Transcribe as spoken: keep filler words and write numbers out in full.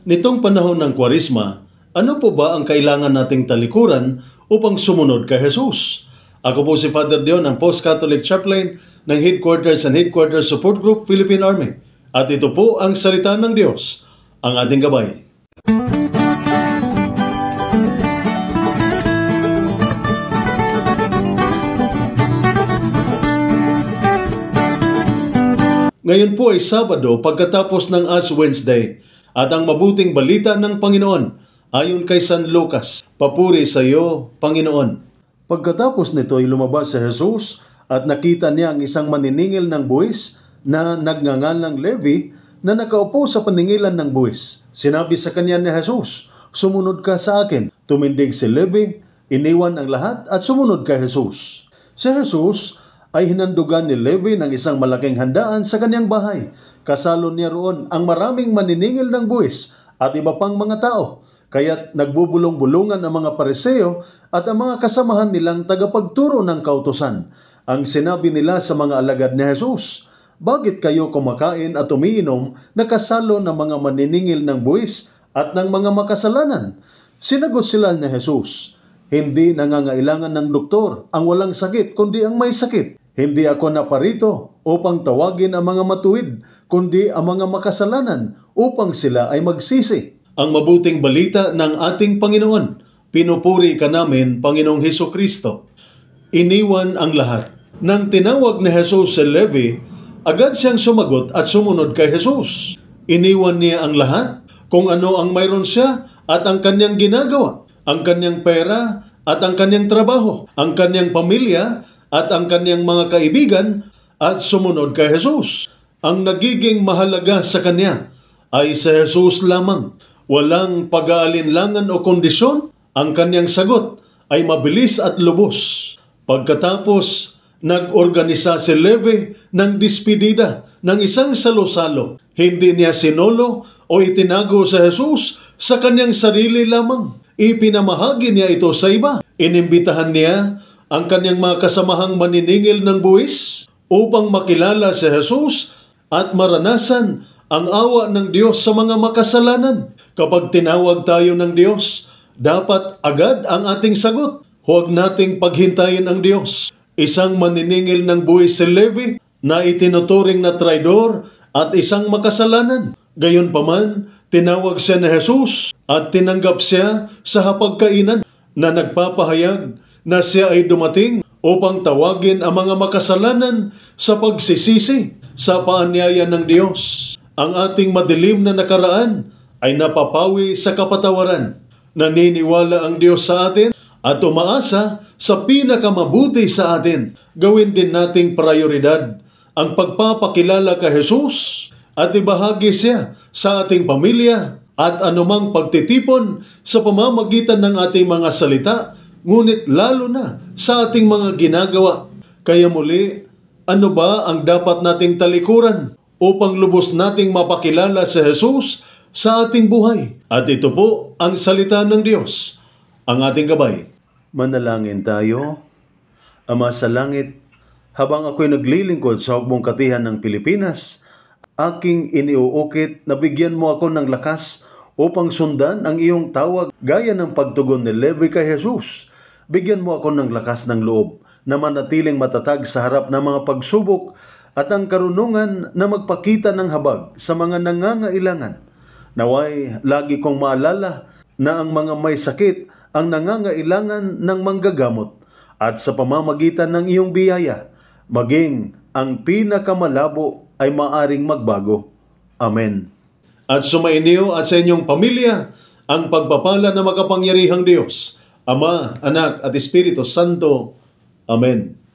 Nitong panahon ng Kwaresma, ano po ba ang kailangan nating talikuran upang sumunod kay Jesus? Ako po si Father Dion, ang Post-Catholic Chaplain ng Headquarters and Headquarters Support Group, Philippine Army. At ito po ang salita ng Diyos, ang ating gabay. Ngayon po ay Sabado pagkatapos ng Ash Wednesday at ang mabuting balita ng Panginoon ayon kay San Lucas. Papuri sa iyo, Panginoon. Pagkatapos nito ay lumabas si Jesus at nakita niya ang isang maniningil ng buwis na nagngangalang Levi na nakaupo sa paningilan ng buwis. Sinabi sa kanya ni Jesus, "Sumunod ka sa akin." Tumindig si Levi, iniwan ang lahat at sumunod kay Jesus. Si Jesus ay hinandugan ni Levi ng isang malaking handaan sa kanyang bahay. Kasalo niya roon ang maraming maniningil ng buwis at iba pang mga tao. Kaya't nagbubulong-bulungan ang mga Pariseo at ang mga kasamahan nilang tagapagturo ng kautusan. Ang sinabi nila sa mga alagad ni Jesus, "Bakit kayo kumakain at umiinom na kasalo ng mga maniningil ng buwis at ng mga makasalanan?" Sinagot sila ni Jesus, "Hindi nangangailangan ng doktor ang walang sakit, kundi ang may sakit. Hindi ako naparito upang tawagin ang mga matuwid, kundi ang mga makasalanan upang sila ay magsisi." Ang mabuting balita ng ating Panginoon. Pinupuri ka namin, Panginoong Hesukristo. Iniwan ang lahat. Nang tinawag ni Jesus si Levi, agad siyang sumagot at sumunod kay Jesus. Iniwan niya ang lahat, kung ano ang mayroon siya at ang kanyang ginagawa, ang kanyang pera at ang kanyang trabaho, ang kanyang pamilya at ang kanyang mga kaibigan at sumunod kay Jesus. Ang nagiging mahalaga sa kanya ay si Jesus lamang. Walang pag-aalinlangan o kondisyon. Ang kanyang sagot ay mabilis at lubos. Pagkatapos, nag-organisa si Levi ng dispedida ng isang salo-salo. Hindi niya sinolo o itinago sa Jesus sa kanyang sarili lamang. Ipinamahagi niya ito sa iba. Inimbitahan niya ang kanyang mga kasamahang maniningil ng buwis upang makilala si Jesus at maranasan ang awa ng Diyos sa mga makasalanan. Kapag tinawag tayo ng Diyos, dapat agad ang ating sagot. Huwag nating paghintayin ang Diyos. Isang maniningil ng buwis si Levi na itinuturing na traidor at isang makasalanan. Gayunpaman, tinawag siya ni Jesus at tinanggap siya sa hapagkainan na nagpapahayag na siya ay dumating upang tawagin ang mga makasalanan sa pagsisisi sa paanyaya ng Diyos. Ang ating madilim na nakaraan ay napapawi sa kapatawaran. Naniniwala ang Diyos sa atin at umaasa sa pinakamabuti sa atin. Gawin din nating prioridad ang pagpapakilala kay Jesus at ibahagi siya sa ating pamilya at anumang pagtitipon sa pamamagitan ng ating mga salita, ngunit lalo na sa ating mga ginagawa. Kaya muli, ano ba ang dapat nating talikuran upang lubos nating mapakilala si Jesus sa ating buhay? At ito po ang salita ng Diyos, ang ating gabay. Manalangin tayo. Ama sa langit, habang ako'y naglilingkod sa hukbong katihan ng Pilipinas, aking iniuukit na bigyan mo ako ng lakas upang sundan ang iyong tawag gaya ng pagtugon ni Levi kay Jesus. Bigyan mo ako ng lakas ng loob na manatiling matatag sa harap ng mga pagsubok at ang karunungan na magpakita ng habag sa mga nangangailangan. Naway, lagi kong maalala na ang mga may sakit ang nangangailangan ng manggagamot at sa pamamagitan ng iyong biyaya, maging ang pinakamalabo ay maaring magbago. Amen. At sumainyo at sa inyong pamilya ang pagpapala na makapangyarihang Diyos, Ama, Anak at Espiritu Santo. Amen.